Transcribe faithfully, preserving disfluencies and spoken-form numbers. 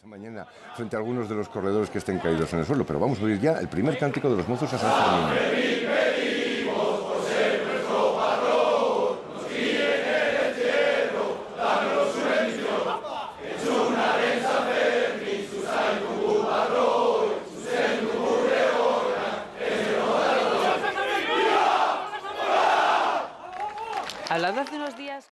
Mañana frente a algunos de los corredores que estén caídos en el suelo, pero vamos a oír ya el primer cántico de los mozos a San Fermín. Hablando hace unos días